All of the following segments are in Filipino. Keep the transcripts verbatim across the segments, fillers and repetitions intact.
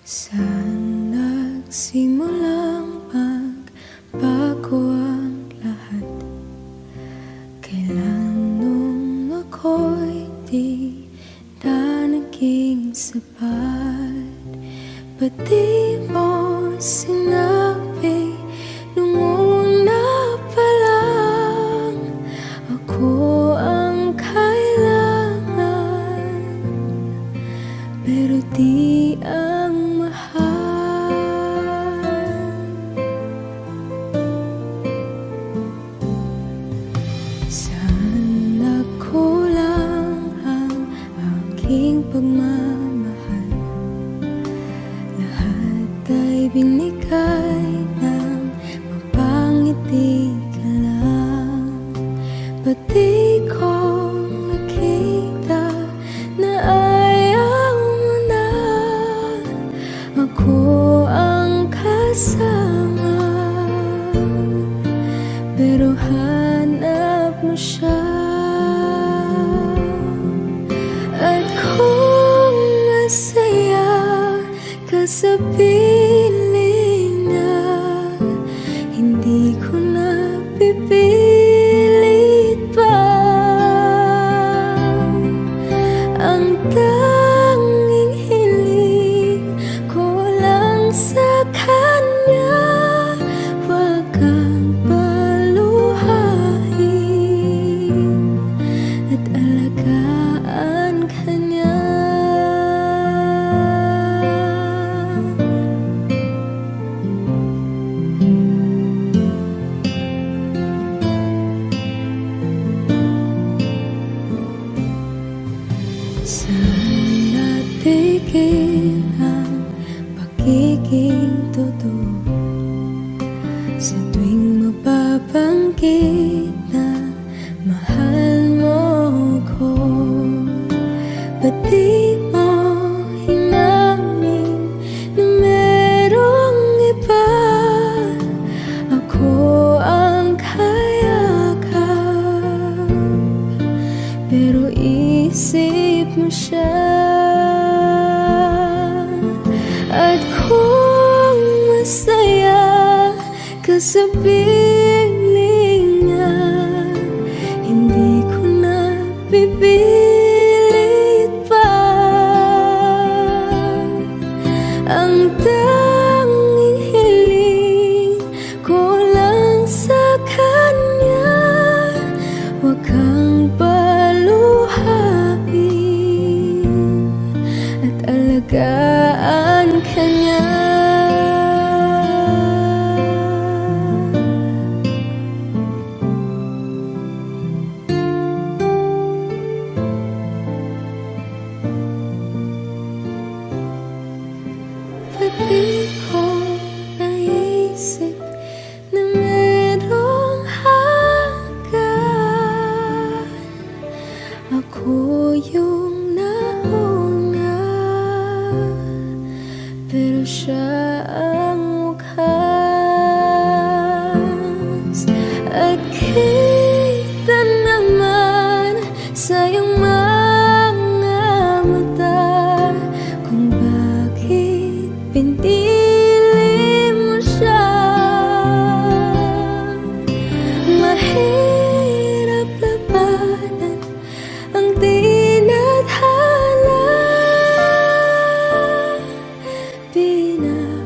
Saan nagsimulang magbago ang lahat? Kailan nung ako'y di na naging sapat? Ba't di mo sinabi nung una pa lang ako ang kailangan, pero di ang mahal? Saan nagkulang ang aking pagmamahal? Lahat ay binigay ng mapangiti ka lang. Ba't di ko nakita na ayaw mo na ako ang kasama, pero hanap mo siya? At kung masaya ka sa piling niya, hindi ko na pipilit pa. Ang tanging hiling ko lang sa kanya, huwag kang paluhain at alagaan ka niya. Saan natigil ang pagiging totoo? Sa tuwing mapapanggit na mahal mo ko, ba't di mo hinamin na merong iba? Ako ang kayakap, pero isip mo siya. At kung masaya ka sa piling niya, hindi ko na pipilit pa. Ang tanging hiling ko lang sa kanya, huwag kang paluhain at alagaan ka niya. Ba't di ko naisip na merong hanggan? Ako yung nauna, pero siya ang wakas. At kita naman sa iyong mga mata kung bakit pinili mo siya. Mahirap labanan ang tinadhana, pinag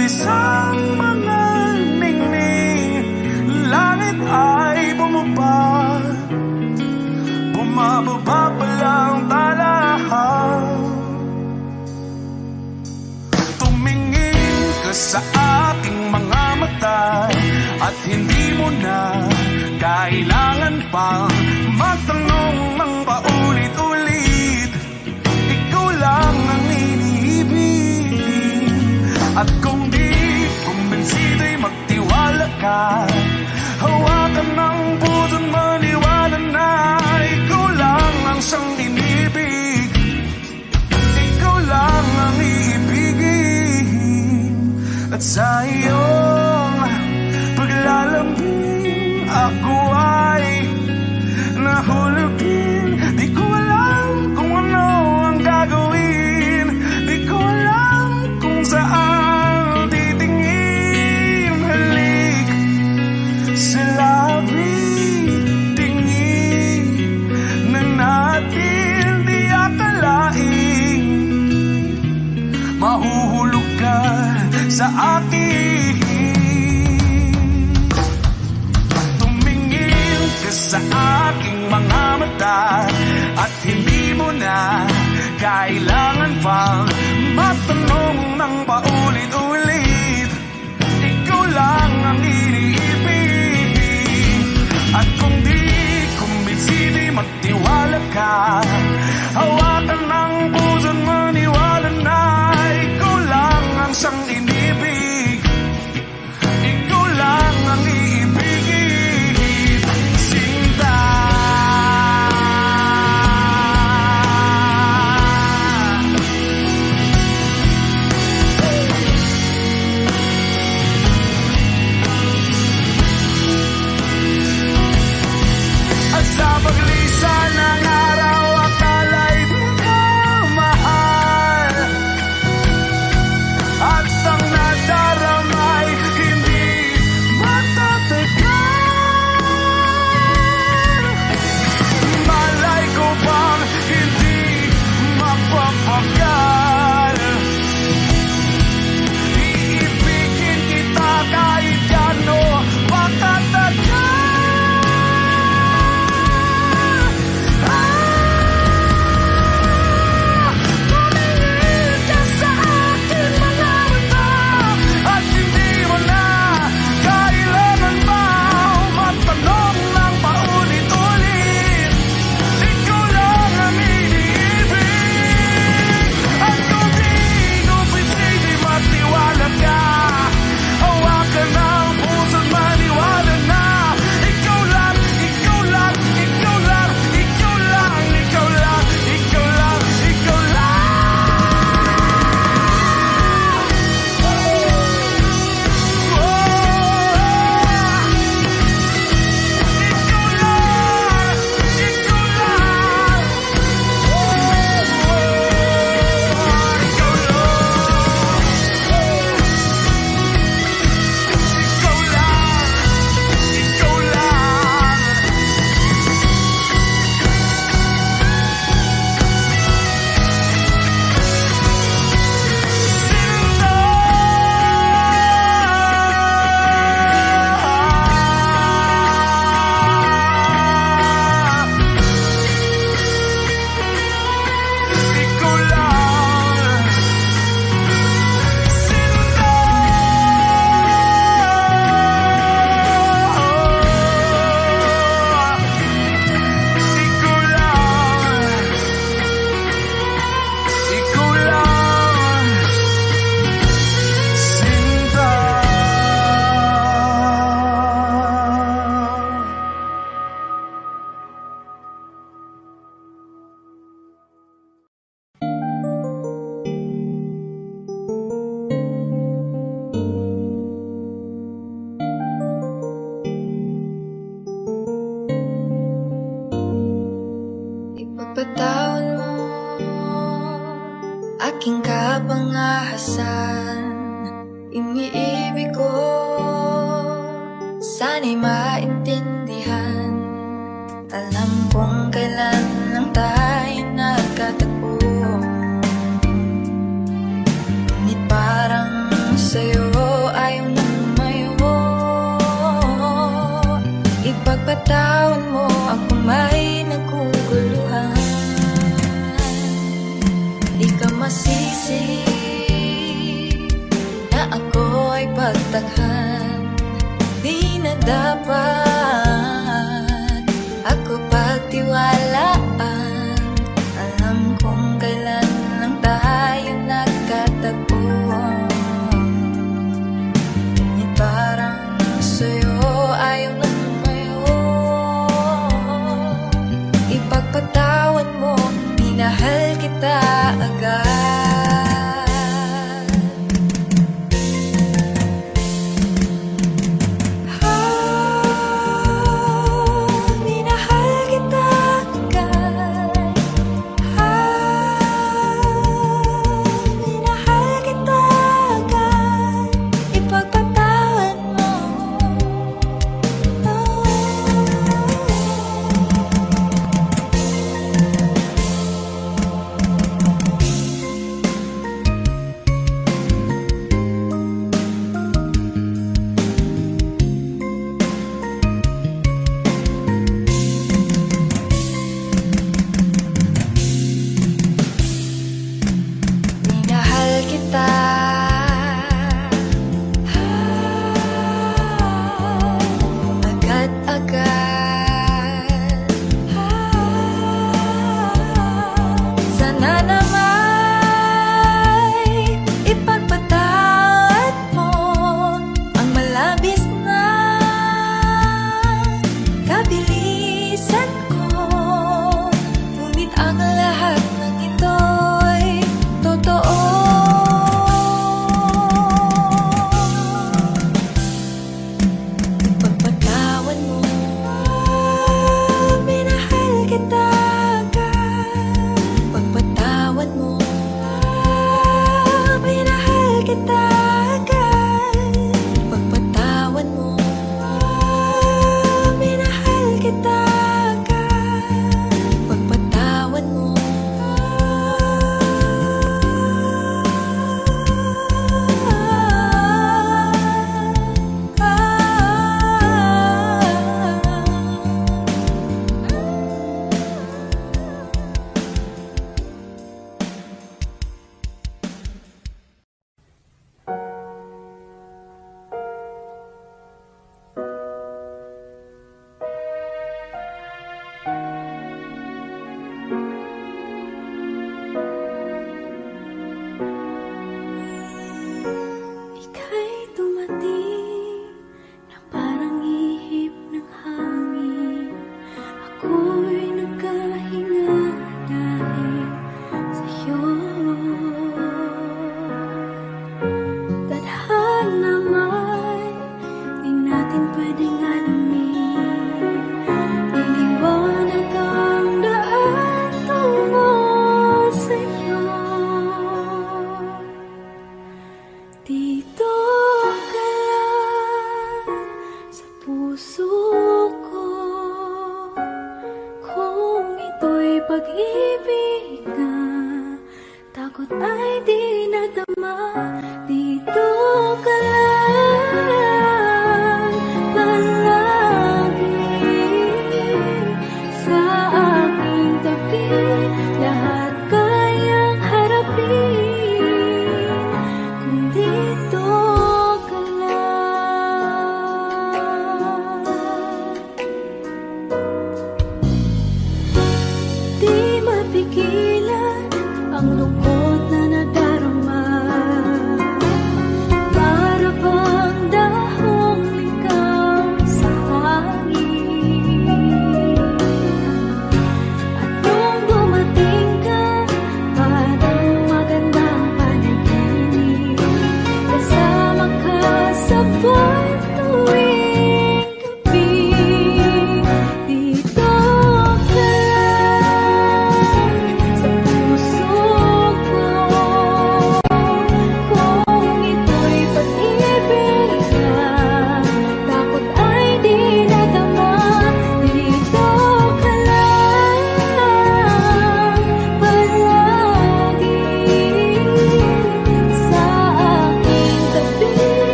isang mga ningning, langit ay bumaba, bumababa pa lang talahan. Tumingin ka sa aking mga mata at hindi mo na kailangan pang magtanong ng paulit-ulit. Ikaw lang ang iniibig, at kung di kumbinsido'y magtiwala ka. Hawakan ng puso't maniwala na ikaw lang ang siyang inibig. Ikaw lang ang iibigin, at sa iyong paglalambing ako ay nahulugin. Di ko alam kung ano ang gagawin, di ko alam kung saan titingin. Halik sa labi, tingin na natin di akalain mahuhulog ka sa akin. Tumingin ka sa aking mga mata at hindi mo na kailangan pang matanong ng paulit-ulit. Ikaw lang ang iniibig, at kung di kumbinsido'y magtiwala ka. Hawakan ng puso't maniwala na ikaw lang ang siyang inibig. Ikaw lang ang iibigin, Sinta. At sa paglisan ng araw, akala'y di ka mahal, at ang nadaramay hindi matatagal. Malay ko bang hindi mapapagal, iibigin kita kahit gano pakatagal. Tumingin ka sa aking mga mata at hindi mo na kailangan pa matanong ng paulit-ulit. Ikaw lang ang iniibig, at kung di kumbinsido'y magtiwala ka. Hawakan ng puso't maniwala na ikaw lang, ikaw lang, ikaw lang, ikaw lang, ikaw lang, ikaw lang, ikaw lang. Ipagpatawad mo aking kapangahasan, iniibig ko, sana'y maintindihan. Alam kong kailan lang tayo nagkatagpo, ngunit parang sa'yo Ipagpatawan mo ako may naguguluhan. Di ka masisi na ako ay pagtakhan. Di na dapat ako pagtiwalaan. Alam kong kailan lang tayo nagkatagpo. Ngunit parang sa'yo ayaw na tumayo. Ipagpatawan mo, minahal kita agad.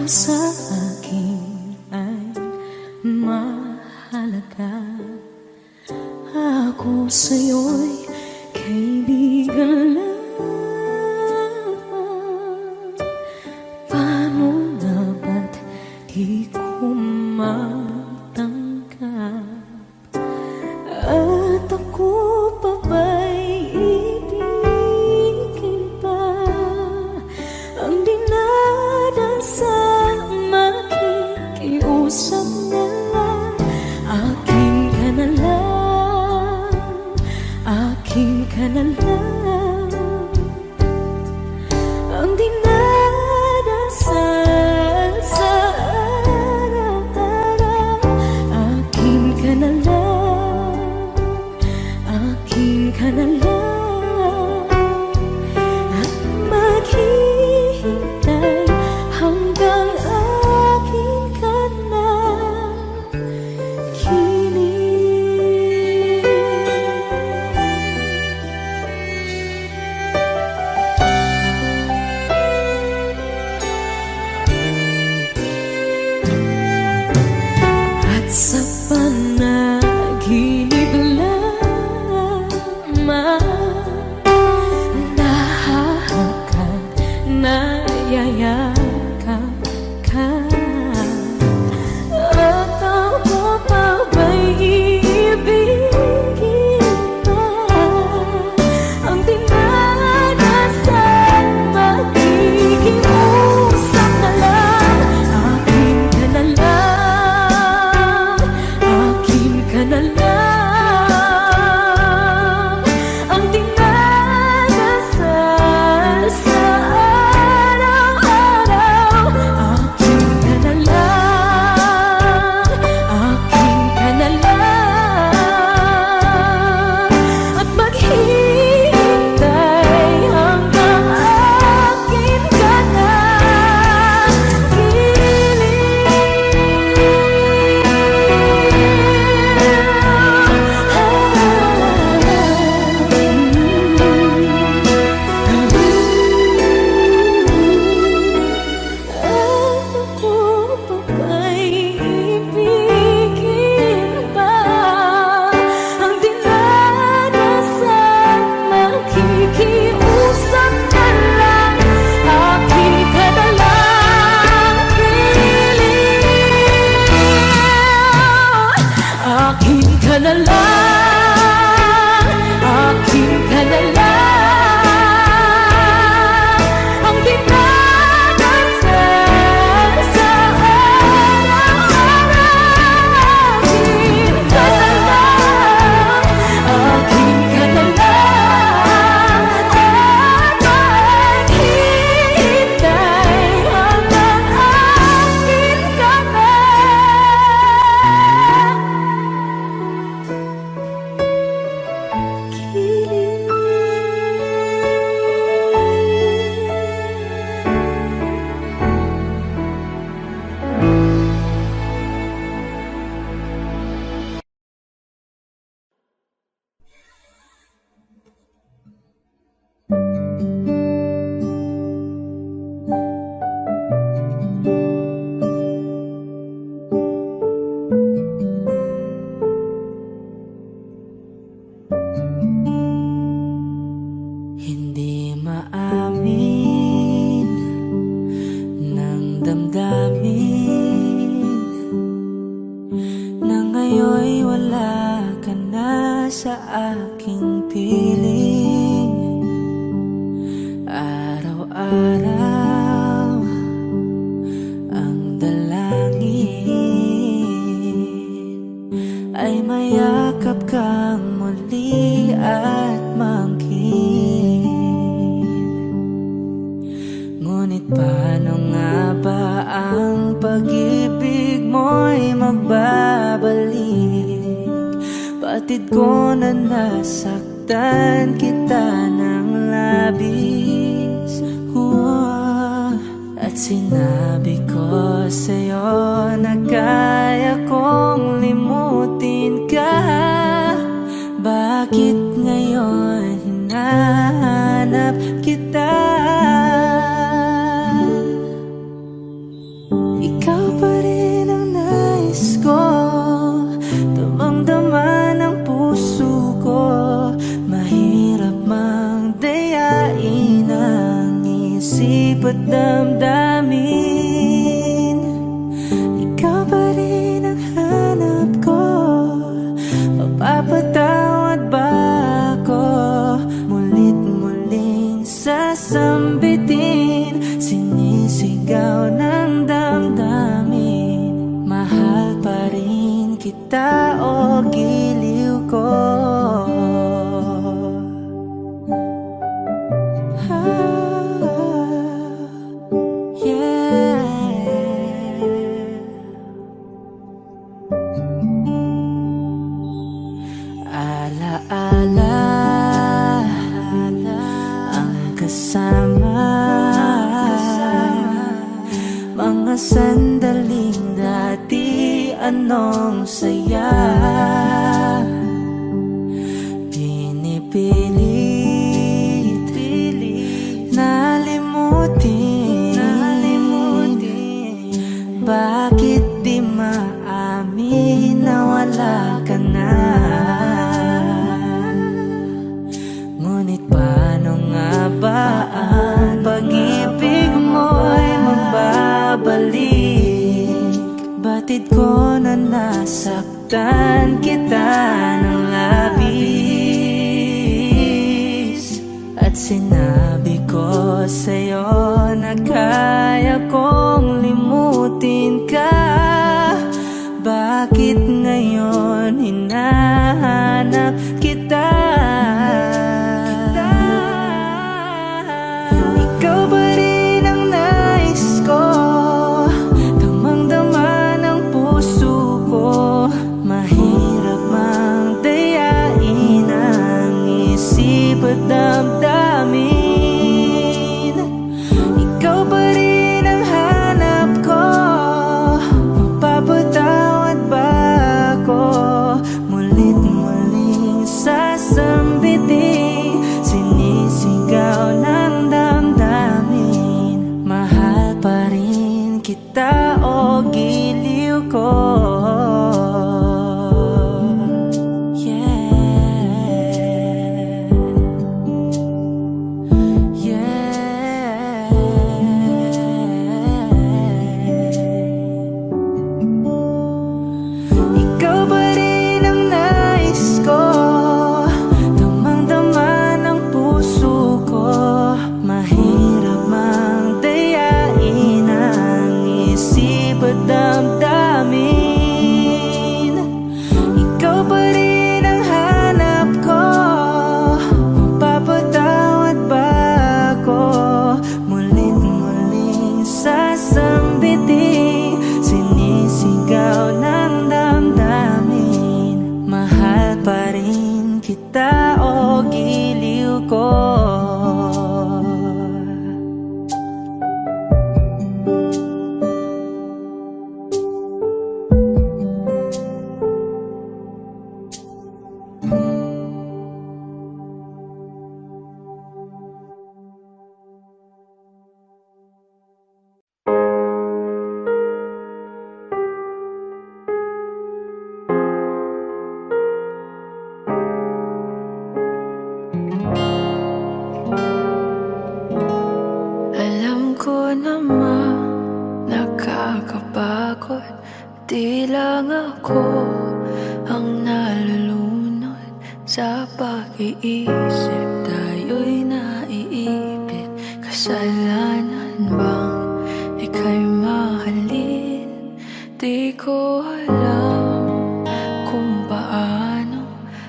sa akin ay mahalaga. Ako sa'yo'y kaibigan lang. Paano na ba't di ko matanggap? At ako pa ba'y ibigin pa? Ang dinadasang makikiusap na lang. Akin ka na lang, akin ka na lang. Ang dinadasal sa araw-araw. Akin ka na lang, akin ka na lang. At maghihintay hanggang akin ka na. At sa panaginip lamang nahahakan, nayayakap ka. At ako pa ba'y iibigin pa? Ang dinadasal makikiusap na lang. Akin ka na lang, akin ka na lang. Ang dinadasal sa araw-araw. Akin ka na lang, akin ka na lang. At maghihintay hanggang akin ka na. Ako pa ba'y ibigin pa? Ang dinadasal makikiusap na lang. Akin ka na lang, piling. Akin ka na lang, akin ka na lang. Ang dinadasal sa araw-araw. Akin ka na lang, akin ka na lang. At maghihintay hanggang akin ka na. Hindi maamin ng damdamin na ngayon'y wala ka na sa aking piling. Araw-araw ang dalangin ay mayakap kang muli at mangkin. Ngunit paano nga ba ang pag-ibig mo'y magbabalik? Batid ko na nasaktan kita ng labis. uh, At sinabi ko sa'yo na kaya kong limutin ka. Bakit ngayon hinahanap kita? isip at damdamin. Ikaw pa rin ang hanap ko. Mapapatawad ba ako? Mulit-muling sasambitin, sinisigaw ng damdamin. Mahal pa rin kita o giliw ko. Alaala ang kasama, mga sandaling dati anong saya. Pinipilit nalimutin, bakit di maamin na wala ka na? Ngunit paano nga ba ang pag-ibig mo'y magbabalik? Batid ko na nasaktan kita ng labis, at sinabi ko sa'yo na kaya kong limutin ka. Bakit ngayon hinahanap kita? Ikaw pa rin ang nais ko, damang-dama ng puso ko. Mahirap mang dayain ang isip at damdamin. Ikaw pa rin ang hanap ko. Mapapatawad ba ako? Mulit-muling sasambitin, sinisigaw ng damdamin. Mahal pa rin kita o giliw ko. Damdamin, ikaw pa rin ang hanap ko. Mapapatawad ba ako? Mulit-muling sasambitin, sinisigaw ng damdamin. Mahal pa rin kita o giliw ko. Alam ko naman nakakapagod, di lang ako ang nalulunod sa pag-iisip. Tayo'y naiipit, kasalanan bang ika'y mahalin? Di ko alam kung paano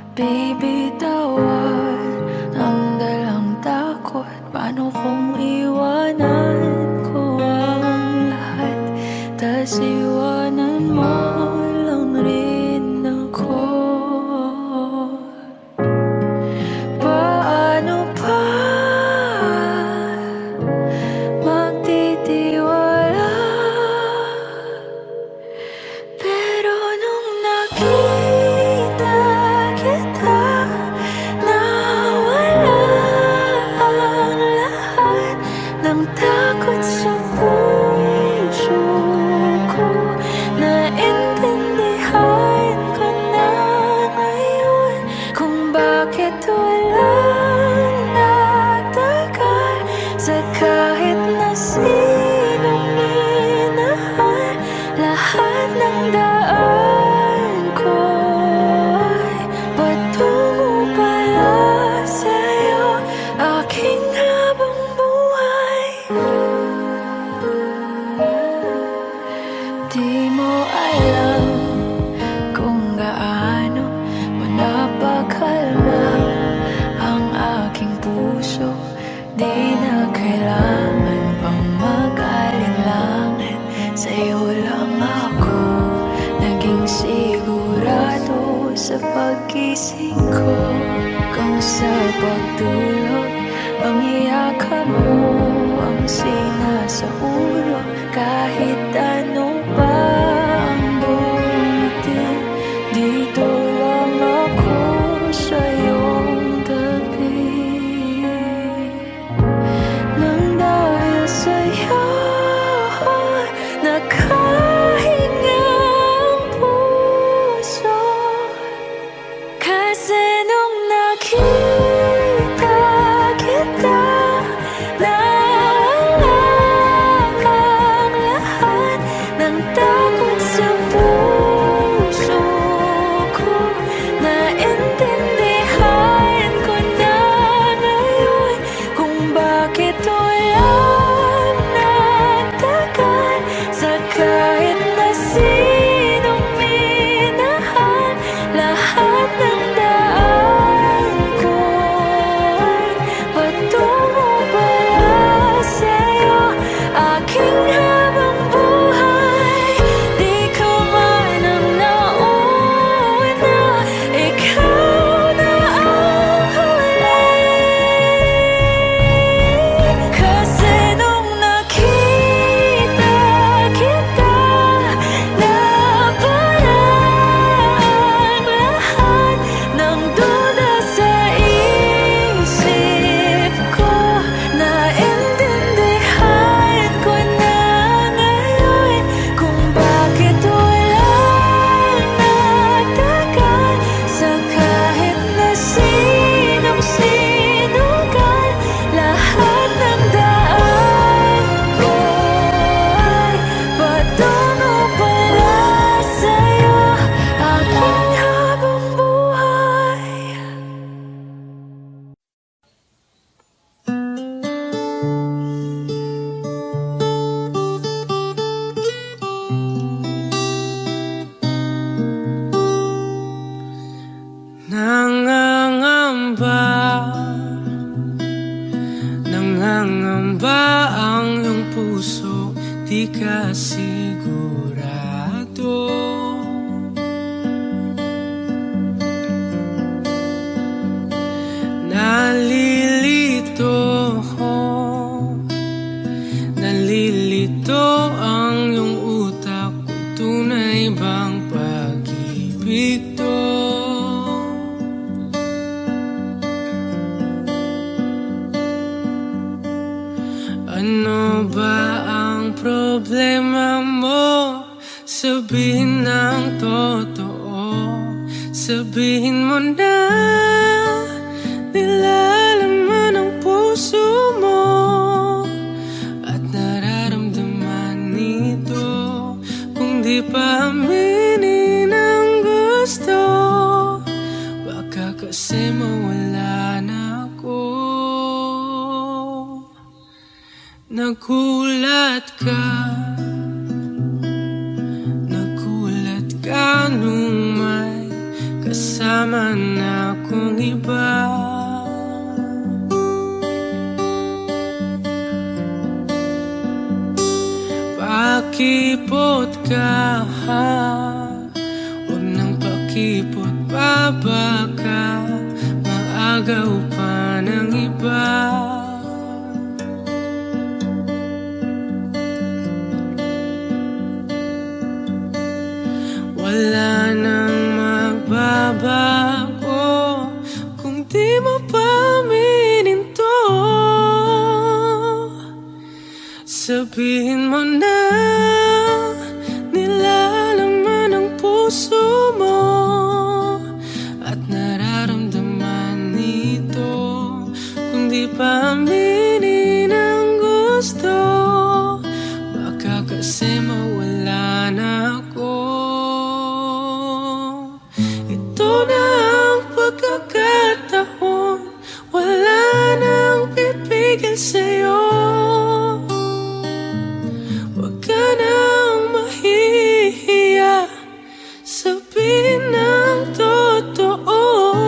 bibitawan ang dalang takot. Paano kung iwanan ko ang lahat, tas iwanan mo lang rin ako? Paano pa magtitiwala? Pero nung nakita kita, nawala ang lahat ng takot sa puso ko. Naintindihan ko na ngayon kung bakit walang nagtagal sa kahit na di ka sigurado. Nalilito, nalilito ang iyong utak kung tunay bang pag-ibig to. Ano ba ang problema mo? Sabihin ng totoo, sabihin mo na nilalaman ang puso mo at nararamdaman nito. Kung di pa aminin ang gusto, baka kasi mawala na ako. Nagulat ka, nagulat ka nung may kasama na akong iba. Pakipot ka, huwag nang pakipot pa, baka maagaw pa ng iba. Wala nang magbabago kung di mo pa aminin to. Sabihin mo na nilalaman ang puso mo at nararamdaman nito. Kung di pa aminin ang gusto, baka kasi mawala na ako. Ito na ang pagkakataon, wala nang pipigil sa'yo. Huwag ka nang mahihiya, sabihin ng totoo.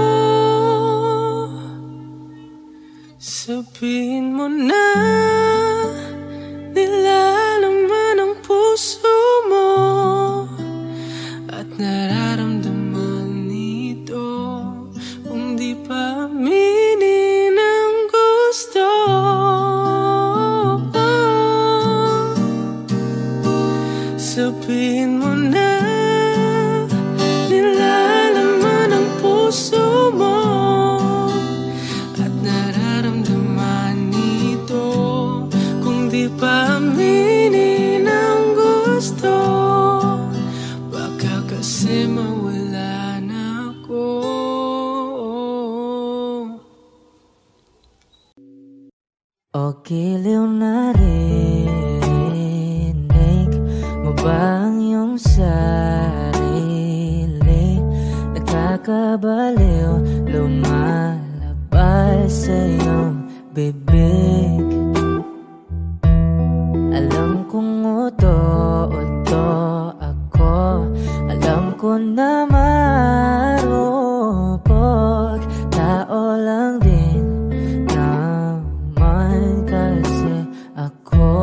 Sabihin mo na nilalaman ang puso mo at nararamdaman nito. Kung di pa aminin ang gusto, sabihin mo na nilalaman ang puso mo at nararamdaman nito. Kung di pa aminin ang gusto, baka kasi mawala na ako. O giliw na rinig mo ba ang iyong sarili? Nakakabaliw, lumalabas sa iyong bibig. Alam kong uto-uto ako, alam ko na marupok, tao lang din naman kasi ako.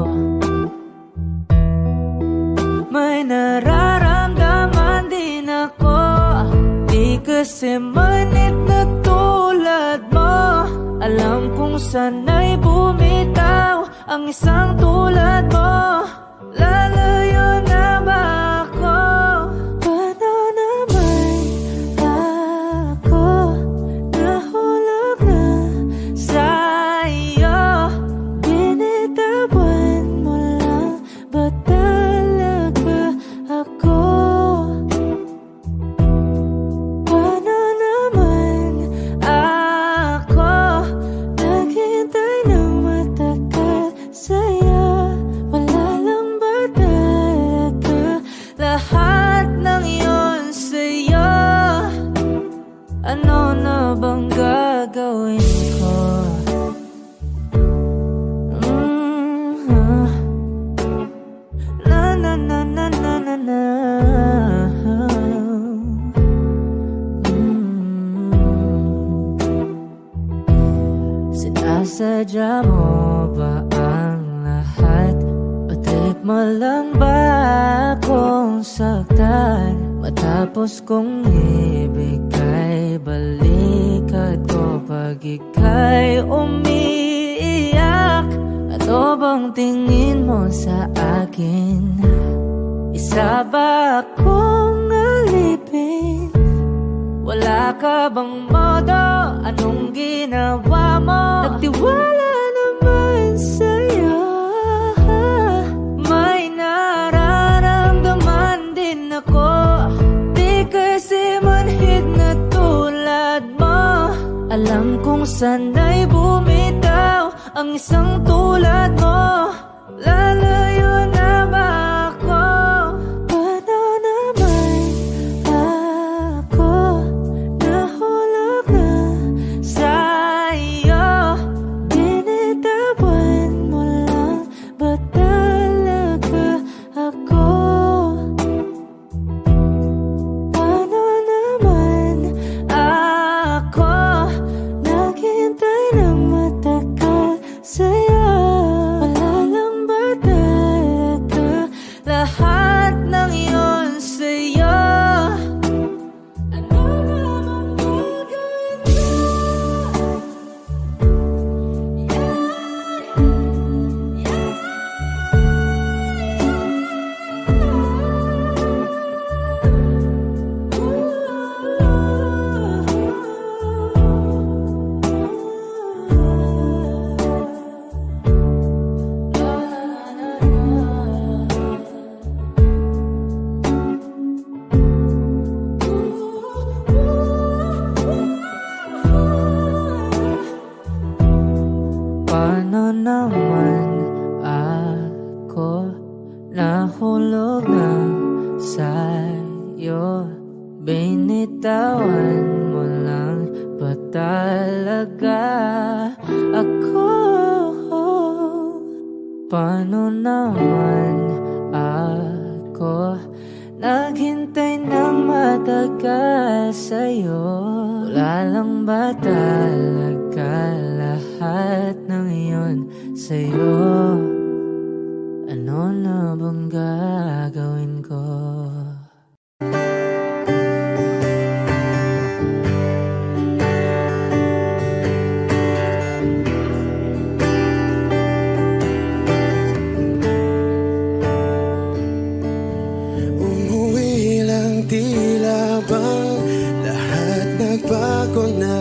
May nararamdaman din ako, di kasi manit na tulad mo. Alam kong sana'y bumitaw ang isang tulad mo. Lalayo na ba ako? Paano naman ako nahulog na sa'yo? Binitawan mo lang ba talaga ako? Paano naman ako naghintay ng matagal sa'yo? Wala lang ba mo lang ba akong saktan? Matapos kong ibigay, balikat ko pag ika'y umiiyak. Ano bang tingin mo sa akin? Isa ba akong alipin? Wala ka bang modo? Anong ginawa mo? Nagtiwala naman sa'yo. May nararamdaman din ako. Di kasi manhid na tulad mo. Alam kong sana'y bumitaw ang isang tulad mo. Lalayo na ba ako? Paano naman ako nahulog na sa'yo? Binitawan mo lang ba talaga ako? Paano naman ako naghintay ng matagal sa'yo? Wala lang ba talaga lahat ng iyon sa'yo? Ano naman gagawin ko? Paano naman ako nahulog na sa'yo? Binitawan mo lang ba talaga ako? Paano naman ako naghintay ng matagal sa'yo? Wala lang ba talaga lahat ng iyon sa'yo? Ano na bang gagawin ko? Umuwi lang, tila bang lahat nagbago na.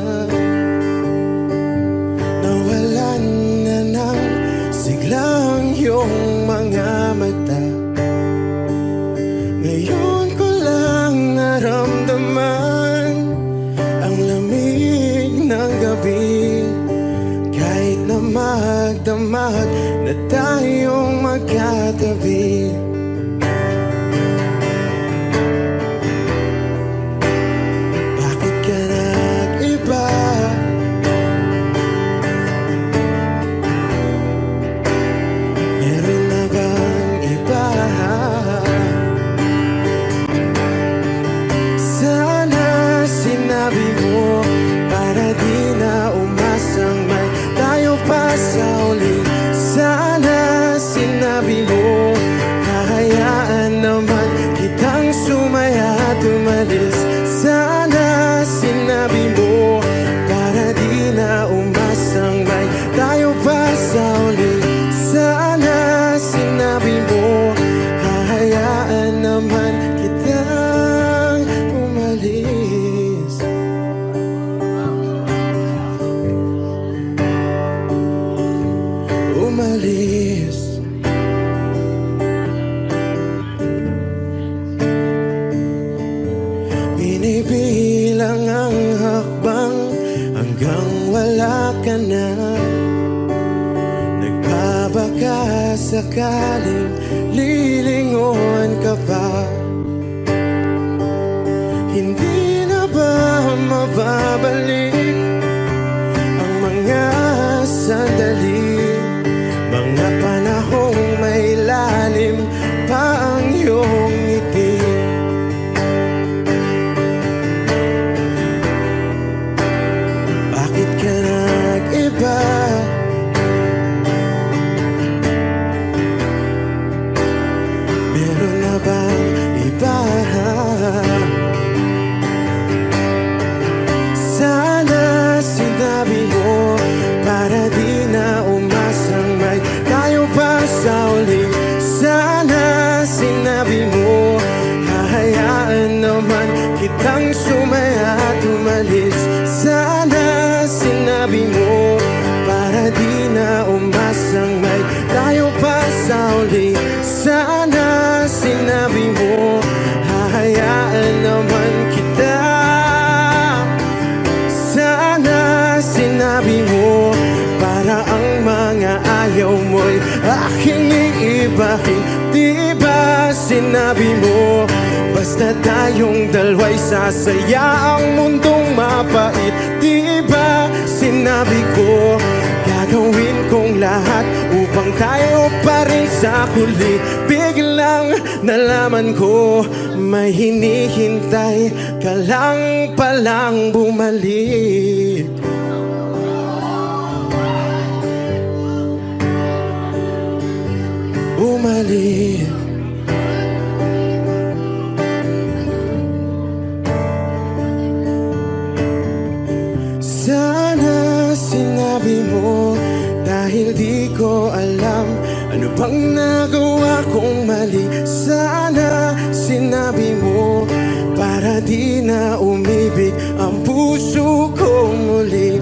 Nawalan na ng siglang iyong mga mata. Ngayon ko lang naramdaman ang lamig ng gabi. Kahit na magdamag na tayong magkatabi. Bakit ka nag-iba? Meron na bang iba? Sana sinabi mo para di na umasang may tayo pa sa uli. Sana sinabi mo hahayaan naman kitang sumaya at umalis. Sana sinabi mo para di na umasang may tayo pa sa uli. Sana sinabi mo hahayaan naman kitang umalis. Umalis. Binibilang ang hakbang hanggang wala ka na. Nagbabaka sakaling lilingon ka pa. Hindi na ba mababalik ang mga sandali, mga panahong may lalim pa ang iyong ngiti? Bakit ka nag-iba? aking iibahin. Di ba sinabi mo, basta tayong dalawa'y sasaya ang mundong mapait. Di ba sinabi ko, gagawin kong lahat upang tayo pa rin sa huli. Biglang nalaman ko, may hinihintay ka lang palang bumalik. Bumalik. Sana sinabi mo, dahil di ko alam ano bang nagawa kong mali. Sana sinabi mo, para di na umibig ang puso ko muli.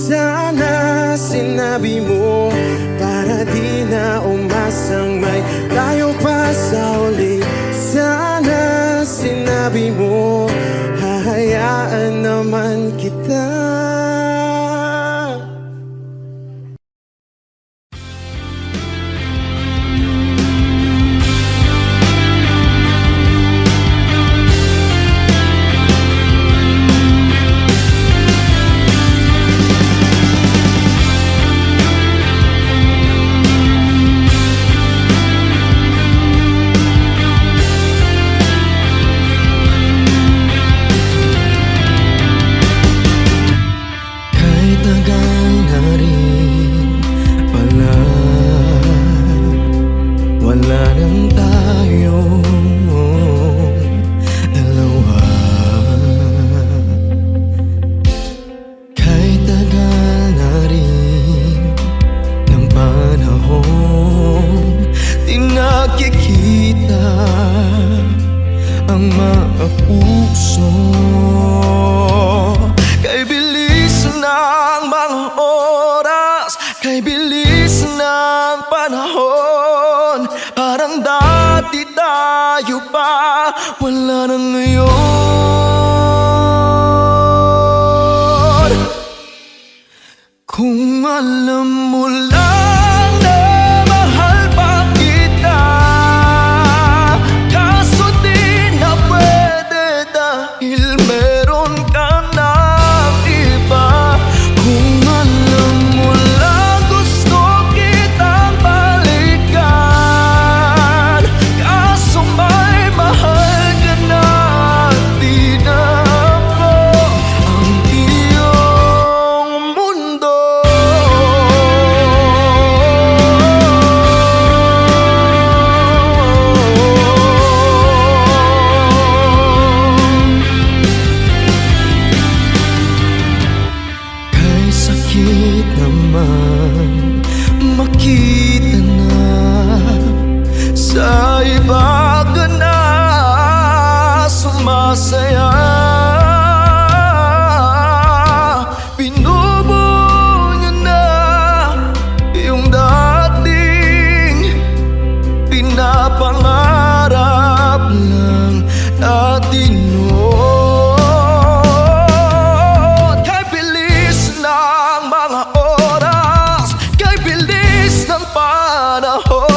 Sana sinabi mo, para di na umasang may tayo pa sa uli. Sana sinabi mo, hahayaan naman kita.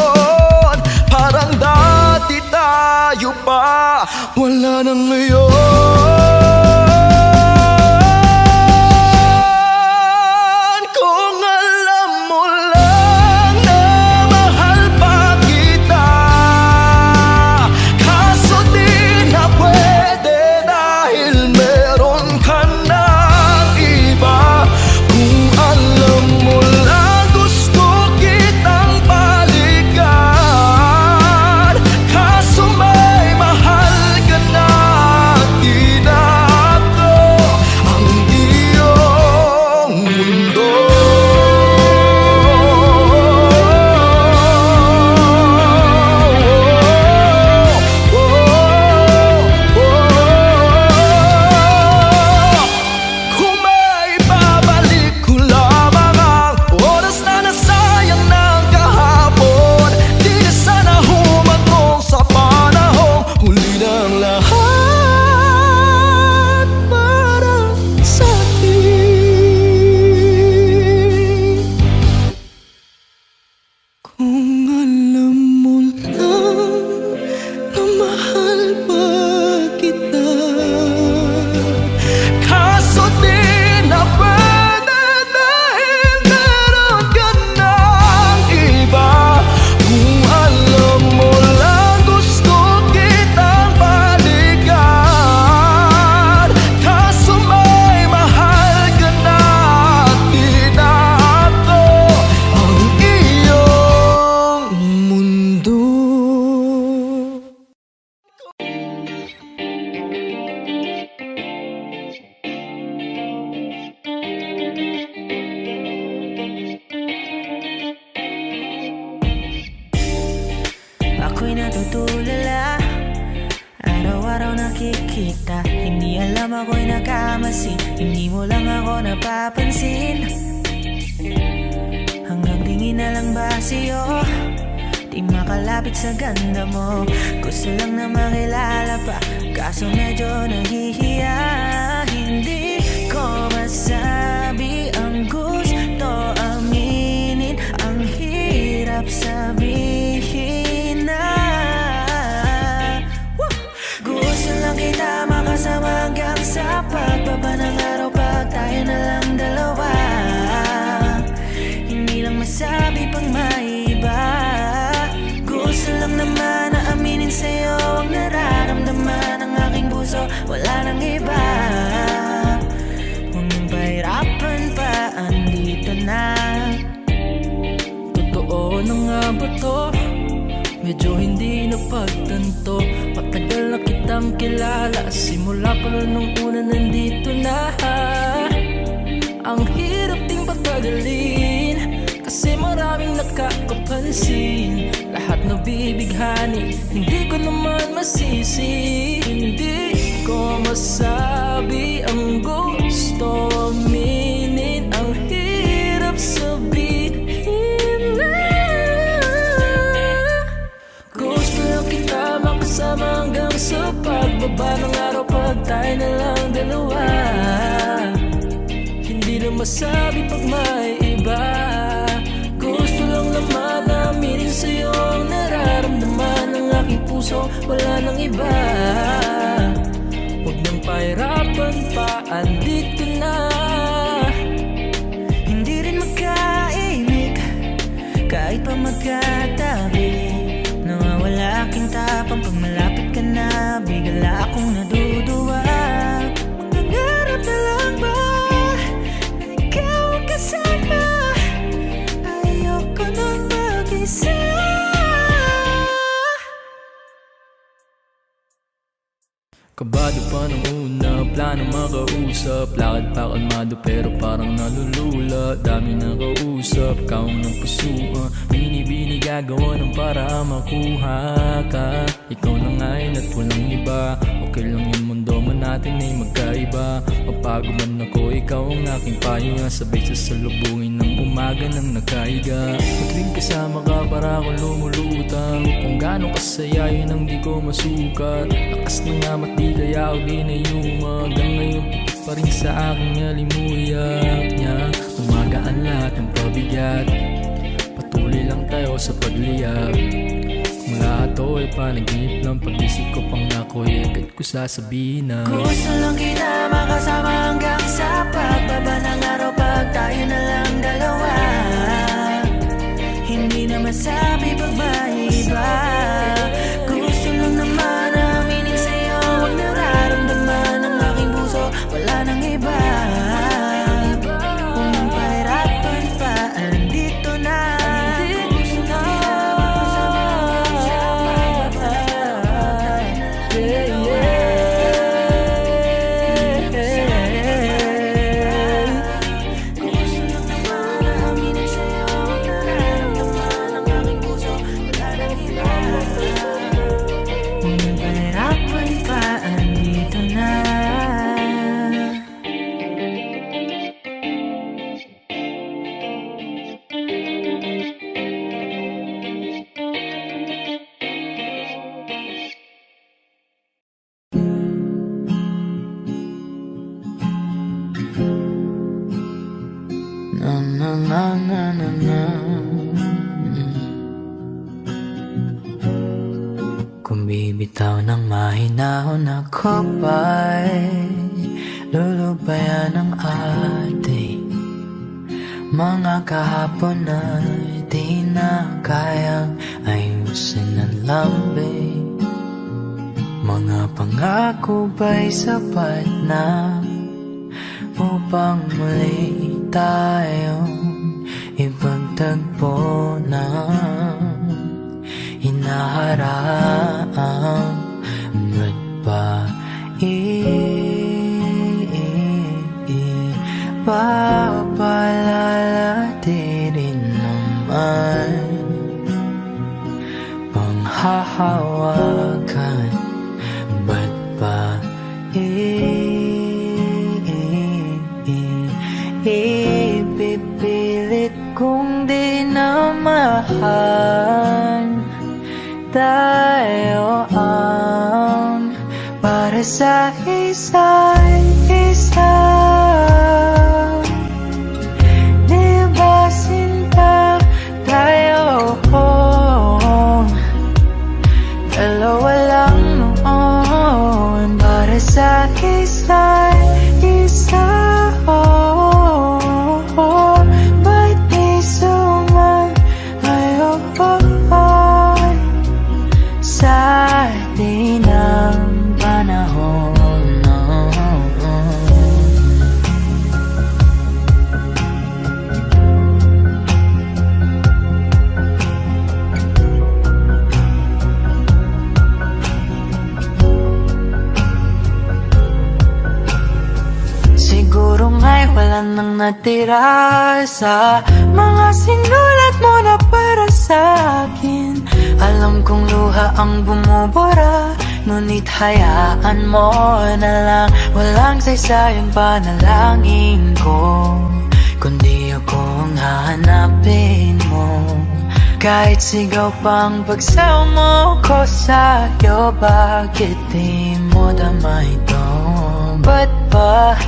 Parang dati tayo pa, wala na ngayon. ako'y natutulala. Araw-araw nakikita, hindi alam ako'y nakamasid. Hindi mo lang ako napapansin. Hanggang tingin na lang ba sa'yo, di makalapit sa ganda mo. Gusto lang na makilala pa, kaso medyo nahihiya. Hindi ko masabi ang gusto aminin, ang hirap sabihin na. Woo! Gusto lang kita makasama hanggang sa pagbaba ng araw, pag tayo na lang dalawa. Hindi lang masabi pang maiba. Gusto lang naman na aminin sa'yo ang nararamdaman ng aking puso, wala nang iba. Huwag nang pahirapan pa, andito na. Totoo na nga ba to? Medyo hindi napagtanto. Matagal na kitang kilala, simula pa rin nung una nandito na. Ang hirap ding patagalin, kasi maraming nakakapansin. Lahat nabibighani, hindi ko naman masisi. Hindi ko masabi ang gusto aminin, ang hirap sabihin na. Gusto lang kita makasama hanggang sa pagbaba ng araw, pag tayo na lang dalawa. Hindi na masabi pag may iba. Gusto lang naman aminin sa'yo ang nararamdaman ng aking puso, wala nang iba. Huwag nang pahirapan pa, andito na. Hindi rin magkaimik, kahit pa magkatabi. Nawawala aking tapang pag malapit ka na, bigla akong naduduwa. Mangangarap na lang ba na ikaw ang kasama? Ayoko nang mag-isa. Kabado pa nung una, plano makausap. Lakad pa kalmado pero parang nalulula. Dami na kausap, kaong ng pusuan. Binibini gagawa ng para makuha ka. Ikaw na ngayon at walang iba. Okay lang yung mundo man natin ay magkaiba. Mapago man ako, ikaw ang aking pahinga. Sabay sasalubungin ng umaga ng nagkaiga. Matuwing kasama ka para akong lumulutang. Kung gaano kasaya yun ang di ko masukat. Lakas na nga mat di kaya ako di na yuma. Hanggang ngayon pitik pa rin sa aking alimuyak niya. Umagaan lahat ng pabigat, patuloy lang tayo sa pagliyap. Kung lahat to ay panaginip lang, pag-isip ko pang ako'y agad ko sasabihin na. Gusto lang kita makasama hanggang sa pagbaba ng araw, pag tayo na lang dalawa. Hindi na masabi pag may iba. Gusto lang naman aminin sa'yo ang nararamdaman ng aking puso, wala nang iba. Kung nang pahirapan pa, andito na. Gusto lang kita makasama hanggang sa pagbaba ng araw, pag tayo na lang dalawa. Gusto lang naman aminin sa'yo ang nararamdaman ng aking puso, wala nang iba. Kung nang pahirapan pa, andito na. Na na na na na na. Kung bibitaw ng mahinahon ako ba'y lulubayan ng ating mga kahapon na di na kayang ayusin ang lambing. Mga pangako ba'y sapat na upang muli tayong ipagtagpo na hinaharap? Ba't ba ipapalala di rin naman? hahawakan? Ba't ba ipipilit kong di na mahal? Tayo ang para sa isa't isa. Di ba sinta tayo? Dalawa lang noon para sa isa't isa. Ba't di sumayon sa atin ang panahon? Siguro nga'y wala nang natira sa mga sinulat mo na para sa akin. Alam kong luha ang bumubura, ngunit hayaan mo na lang. Walang saysayang panalangin ko, kundi ako ang hahanapin mo. Kahit sigaw pang pagsaw mo ko sa'yo, bakit di mo dama ito? Ba't ba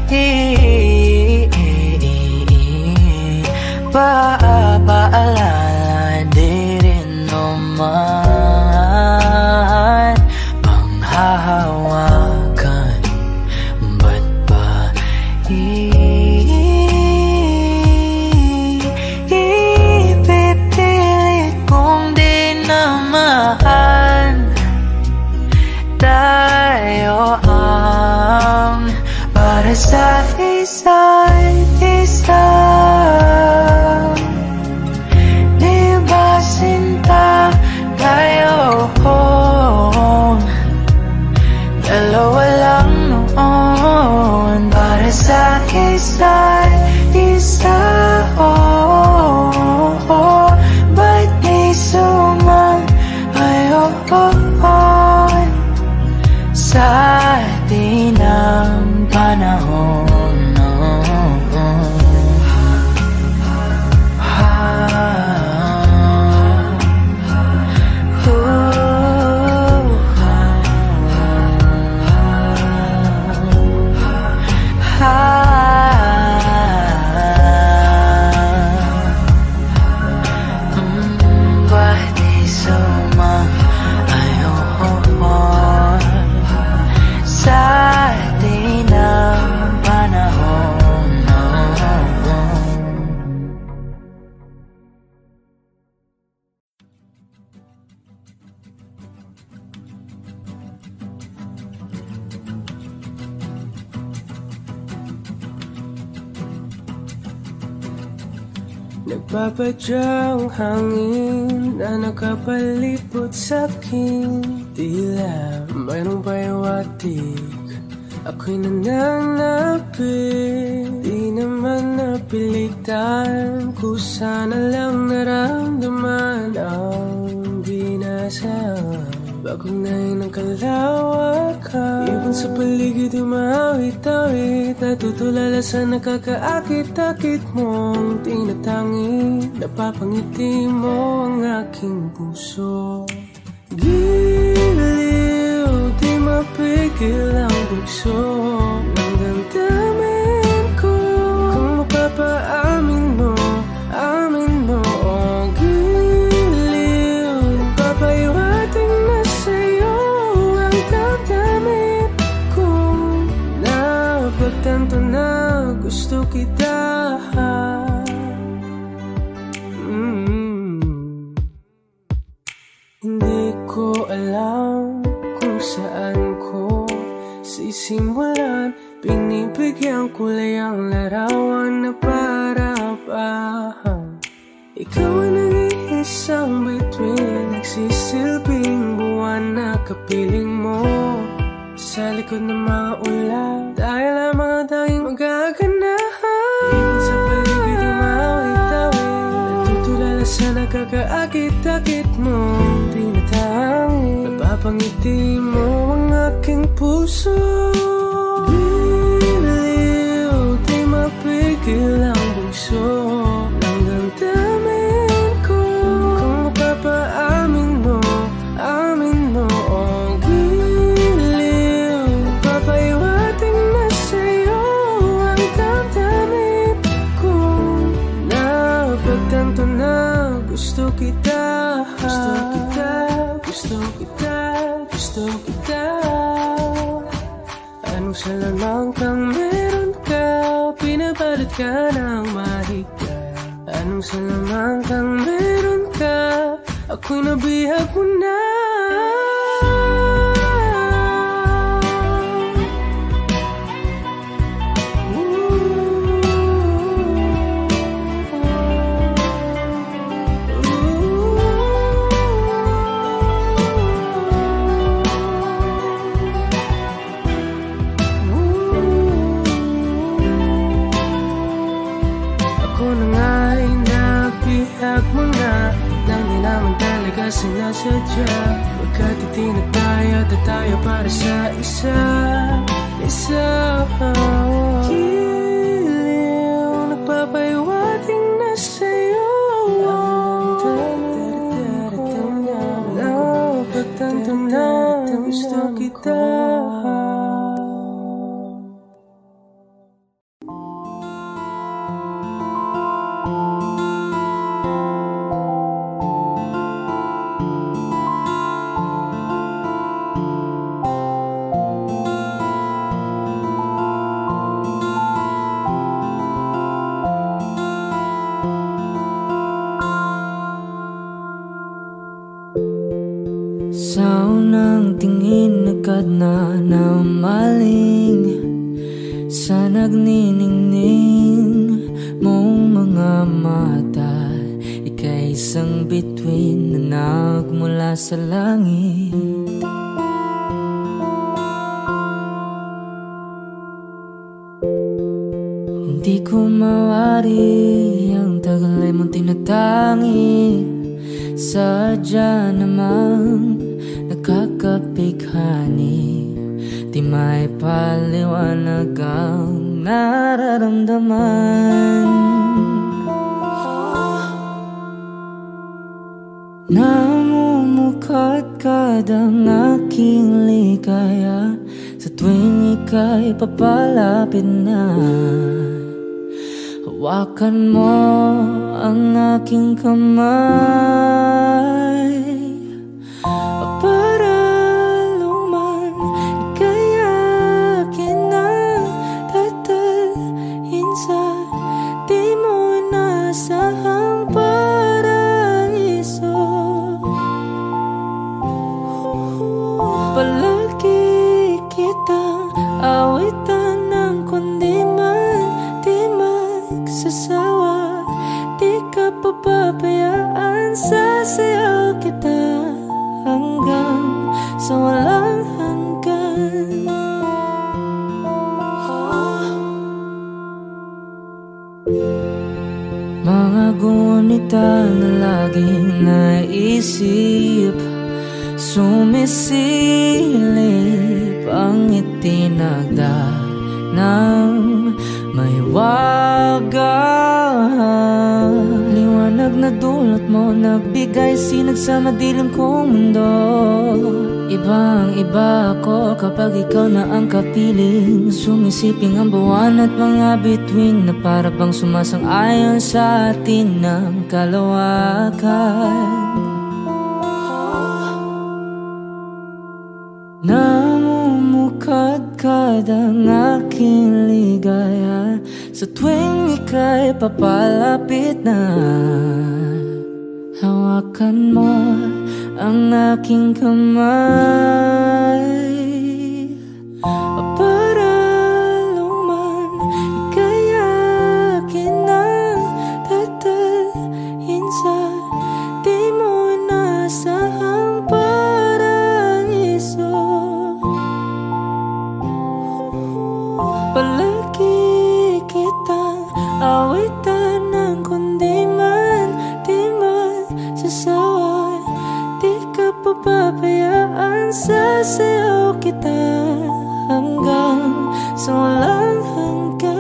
paalala di rin naman panghahawakan? Ba't ba ipipilit kong di na mahal? Tayo ang para sa isa't isa. Di ba sinta tayo? Dalawa lang noon para sa isa't isa. Ba't di sumayon sa atin ang panahon? Nagpapadyang hangin na nakapalipot sa'kin, tila mayroong payawatig. Ako'y nananapit, di naman napilitan. Kusana lang naramdaman ang binasa. Bagong nahin ng kalawakan, ibon sa paligid umawit-awit. Natutulala sa nakakaakit-akit mong tinatangi. Napapangiti mo ang aking puso. Giliw, di mapigil ang bugso ng damdamin ko. Kung mapapaamin mo, amin mo. Oh, giliw, papayawating na sa'yo ang damdamin ko. Napagtanto na gusto kita. Hindi ko alam kung saan ko sisimulan. Pinibigyan kulay ang larawan na parapahan. Ikaw ang nag-iisang bituin, nagsisilbing buwan na kapiling mo. Sa likod ng mga ulan, dahil ang mga tanging magaganahan. Ibon sa paligid umawit-awit, natutulala sa nakakaakit-akit mo. Tinatawag Napangiti mo ang aking puso. Biliw, di mapigil ang bugso ng damdamin ko. Kung mapapaamin mo, amin mo ang giliw. Papaiwating na sa'yo ang damdamin ko. Napagtanto na gusto kita. Gusto kita, gusto kita, gusto kita. Anong salamang kang meron ka, pinabalot ka ng mahigpit. Anong salamang kang meron ka, ako'y nabihag mo na. Sinasadya, pagkat itinag tayo at tayo para sa isa, isa. Giliw, nagpapaiwating na sa'yo. Napagtanto na gusto kita. Sa unang tingin agad na namaling sa nagniningning mong mga mata. Ika'y isang bituin na nagmula sa langit. Hindi ko mawari ang tagal ay mong tinatangi. Sadya namang nakakapighani, di may paliwanag ang nararamdaman. Namumukadkad ang aking ligaya sa tuwing ika'y papalapit na. Hawakan mo ang aking kamay para luman ika'y akin na tatalhin sa di mo inasahang paraiso. Palagi kitang awitan ng kundi man di magsasawa. Di ka papabayaan, sasayaw kita hanggang sa walang hanggan. Mga gunita na laging naisip, sumisilip ang itinagda ng may wagang liwanag na dulot mo, nagbigay sinag sa madilim kong mundo. Ibang iba ako kapag ikaw na ang kapiling, sumisiping ang buwan at mga bituin na para bang sumasang-ayon sa atin ng kalawakan. Namumukadkad ang aking ligaya sa tuwing ika'y papalapit na. Hawakan mo ang aking kamay para luman ika'y akin na tatalhin sa di mo inasahang paraiso. Palagi kitang awitan ng kundi man di magsasawa. Di ka papabayaan, sasayaw kita hanggang sa walang hanggan.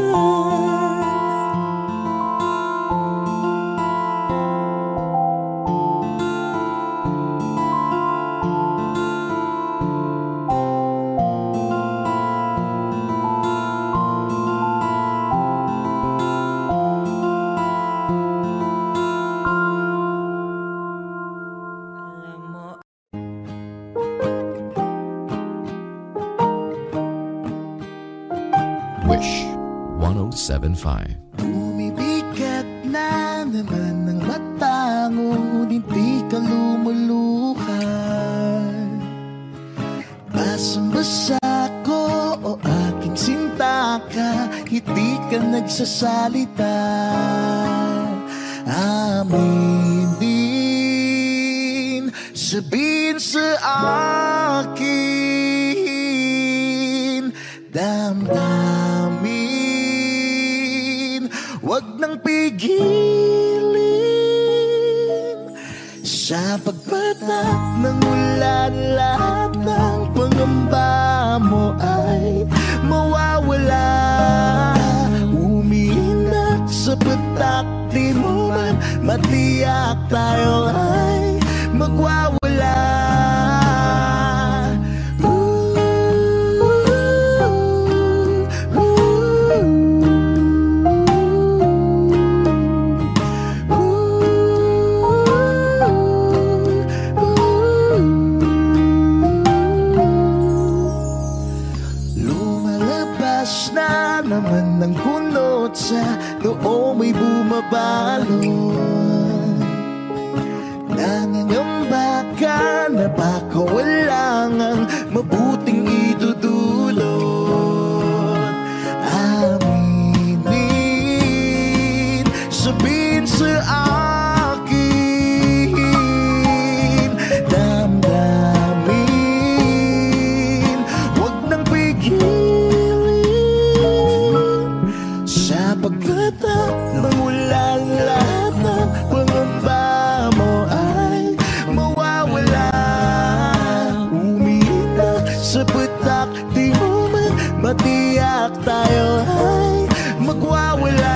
Wish one oh seven point five. Bumibigat na naman ang mata mo, hindi ka lumuluhan. Basang-basa ko o aking sinta ka, hindi ka nagsasalita. Aminin, sabihin sa akin, damdamin, wag nang pigilin. Sa pagpatak ng ulan, lahat ng pangamba mo ay mawawala. Umiinak sa patak, di mo man matiyak, tayo ay magwawala. Naman ng kunot sa noo may bumabalon. Nangangamba ka na baka walang ang mabuting idudulot. Aminin, sabihin sa akin, damdamin, wag nang pigilin. Pagpatak ng ulan, lahat ng pangamba mo ay mawawala. Umiinak sa patak, di mo man matiyak, tayo ay magwawala.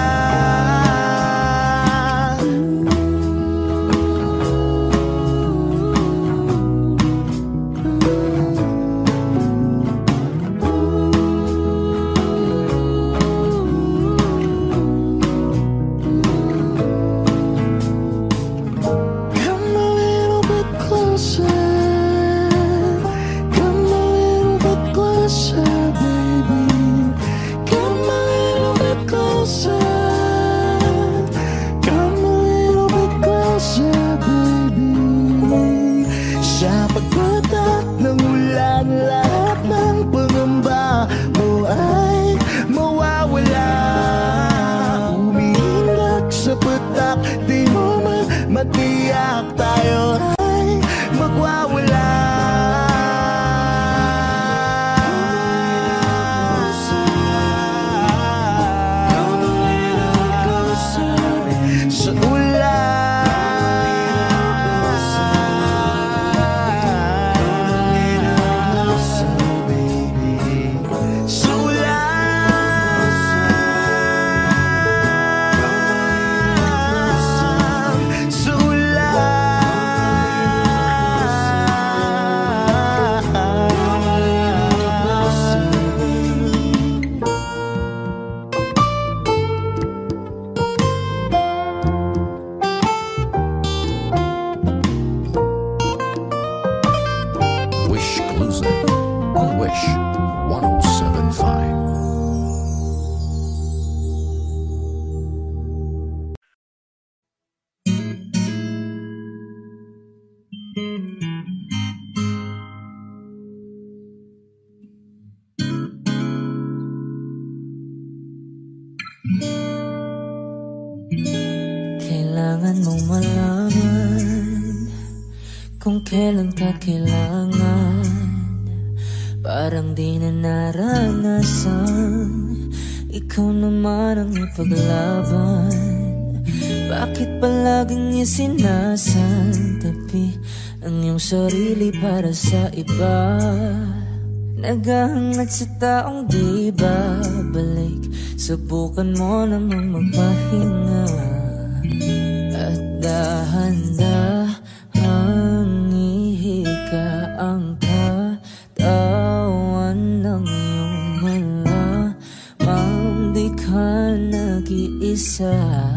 Matiyak, tayo ay magwawala. Sa Kailangan mong malaman kung kailan ka kailangan. Parang di na naranasan, ikaw naman ang ipaglaban. Bakit palaging isinasantabi ang iyong sarili para sa iba. Naghahangat sa taong di babalik, subukan mo namang magpahinga. At dahan-dahang ihika ang katawan ng iyong malamang di ka nag-iisa.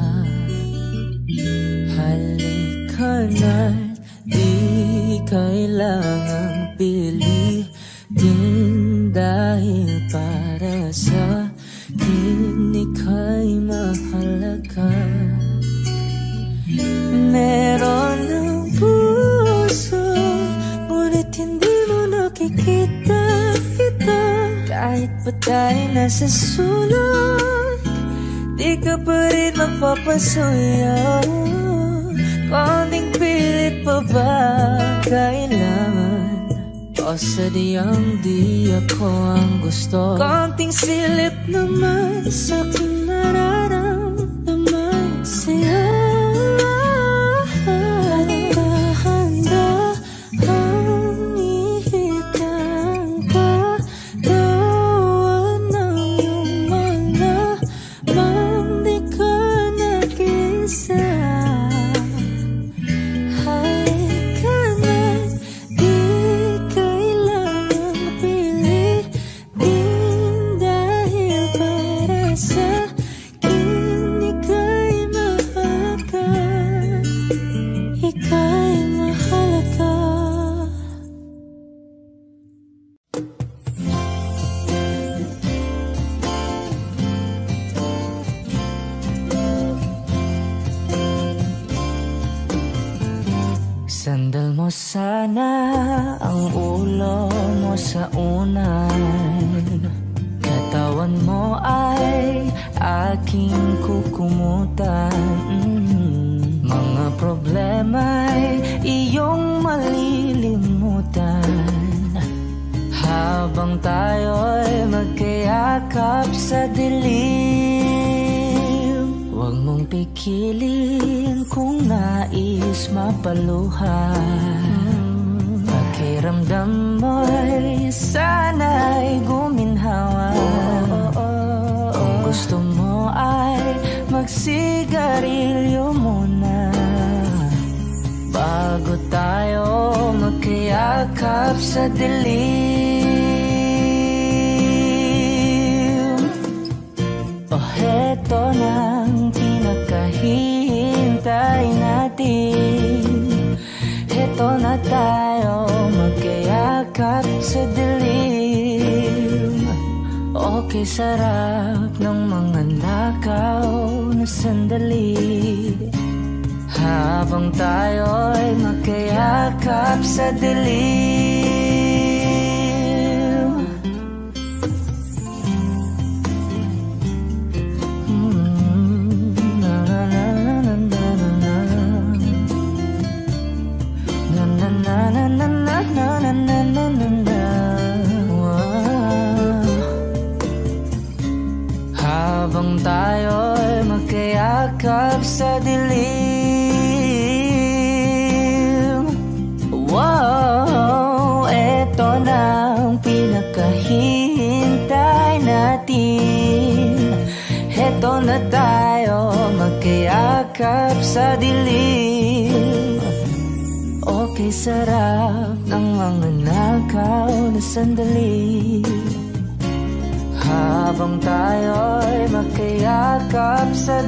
Halika na't di kailangang pilitin, dahil para sa akin ika'y mahalaga. Meron ng puso, ngunit hindi mo nakikita ito. Kahit pa tayo nasa sulok, di ka pa rin mapapasuyo. Konting pilit pa ba kailangan? O sadyang di ako ang gusto? Konting silip naman sa aking nararamdaman sa'yo. Sandal mo sana ang ulo mo sa unan, katawan mo ay aking kukumutan. mm. Mga problema'y iyong malilimutan, habang tayo'y magkayakap sa dilim. Huwag mong pikilin kung nais mapaluhan. Pakiramdam mo'y sana'y guminhawa. Kung gusto mo ay magsigarilyo muna, bago tayo magkayakap sa dilim. O heto nang pinakahihintay natin, heto na tayo magkayakap sa dilim. Okay, sarap ng mga nakaw na sandali, habang tayo'y magkayakap sa dilim. mm, na na na na na na na na na na na na na na na na na. Habang tayo'y magkayakap sa dilim. Wow, eto na ang pinakahihintay natin. Eto na tayo magkayakap sa dilim. Okay, sarap ng mga nakaw na sandali, habang tayo'y magkayakap sa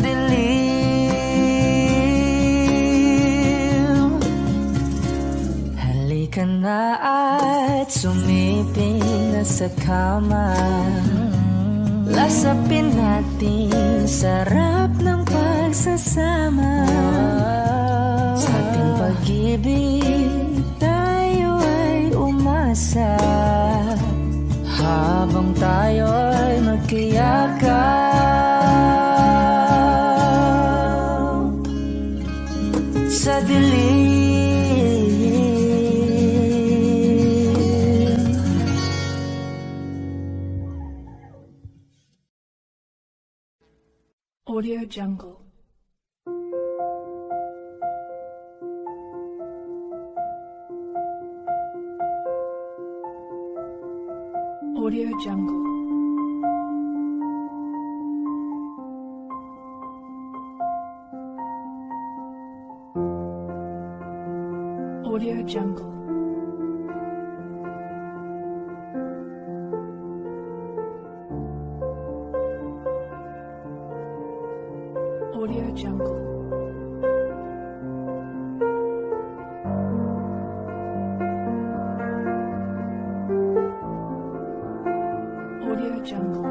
dilim. Halika na at sumiping na sa kama, lasapin natin sarap ng pagsasama. Sa ating pag-ibig tayo ay umasa, habang tayo'y magkayakap sa dilim. Audio Jungle. Audio Jungle. Audio Jungle. Audio Jungle. Audio Jungle.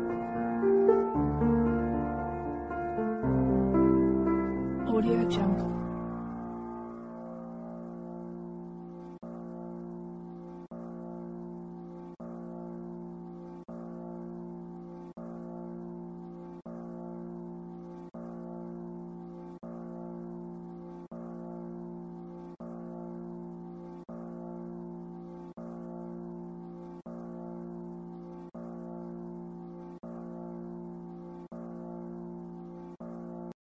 Audio Jungle.